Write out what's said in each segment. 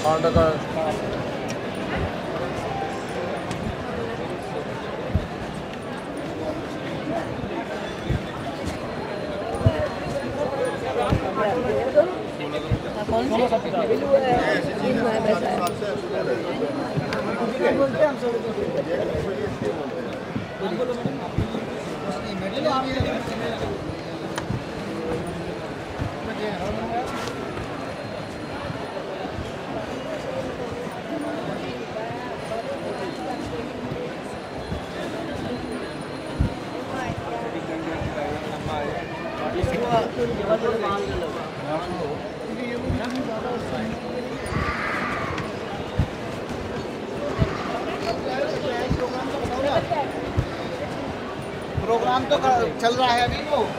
Counter का programme तो चल रहा है अभी वो।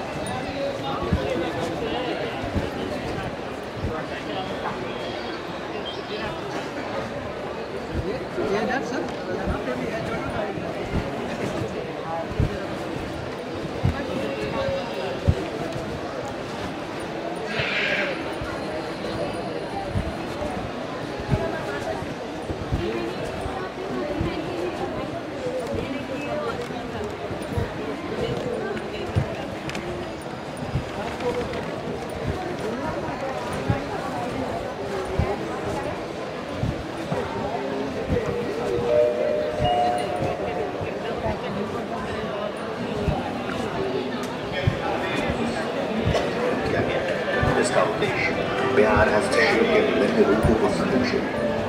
प्यार has to shape and let the root of the solution.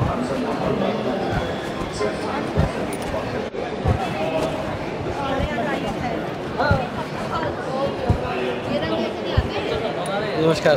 नमस्कार।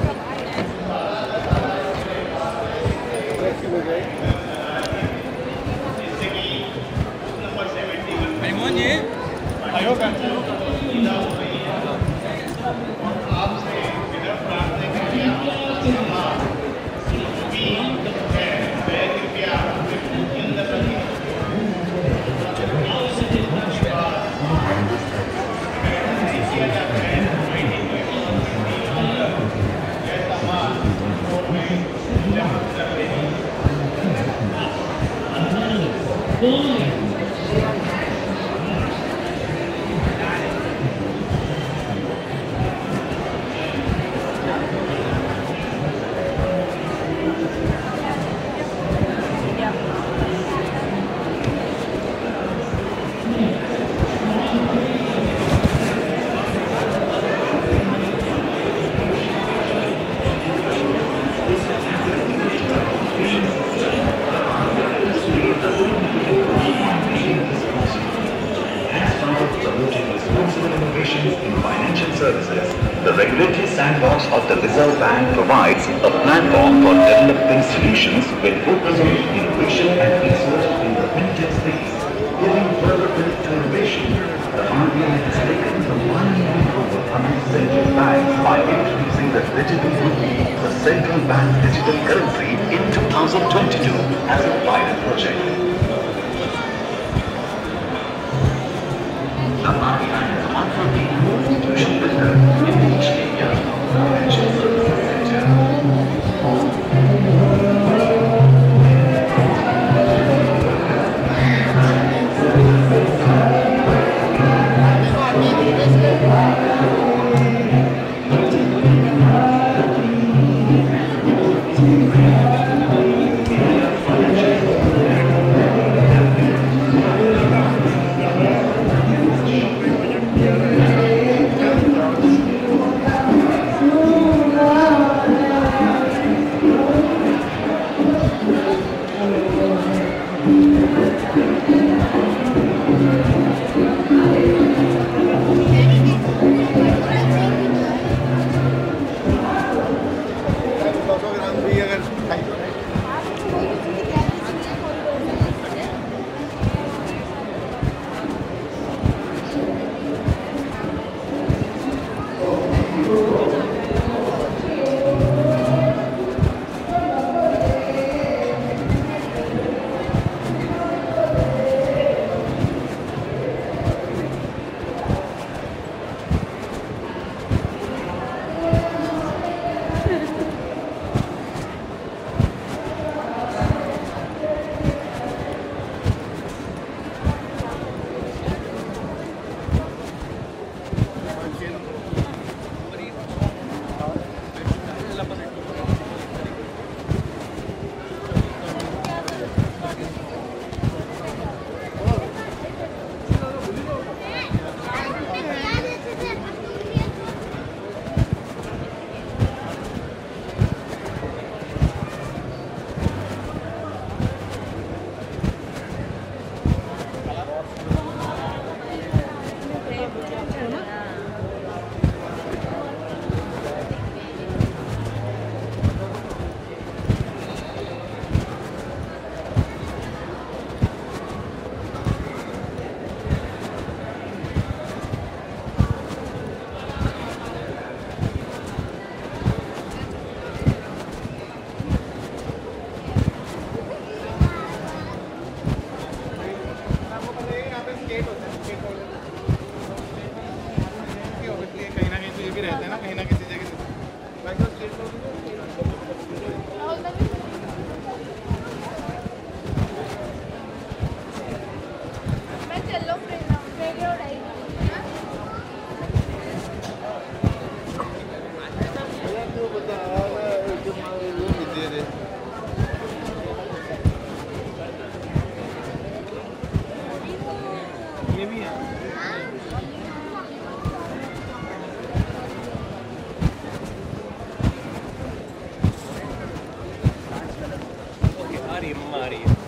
The regulatory sandbox of the Reserve Bank provides a platform for developing solutions with focus on innovation and research in the fintech space. Giving further credit to innovation, the RBI has taken the one leap over among central banks by introducing the digital rupee, the central bank digital currency, in 2022 as a pilot project. The RBI has offered the institution builder in each area of financial services sector. State होता है, state obviously कहीं ना कहीं तो ये भी रहता है ना, कहीं ना किसी जगह बाकी स्टेट मैं चलो मेरी उड़ाई तो बता दे दे ये भी है। ओके, आ रही है मम्मा, आ रही है।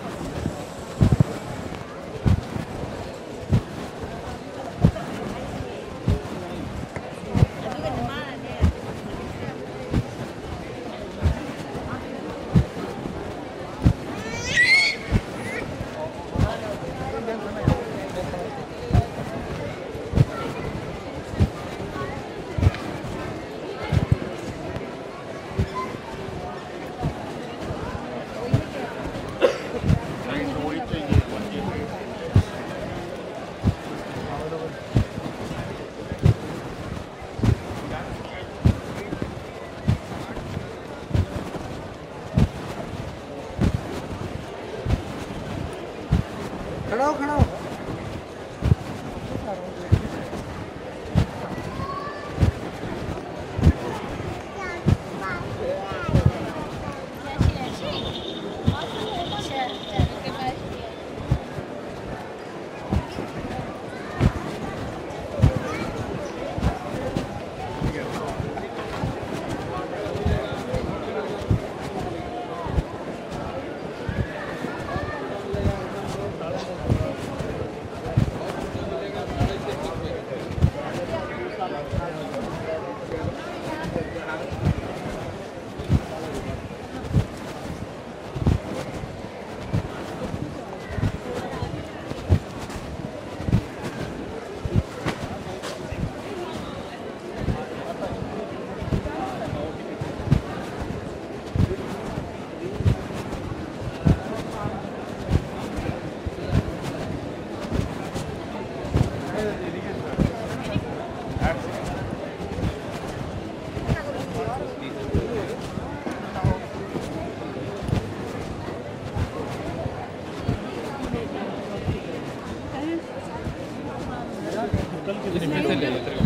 खड़ा हो खड़ा हो। फिर से ले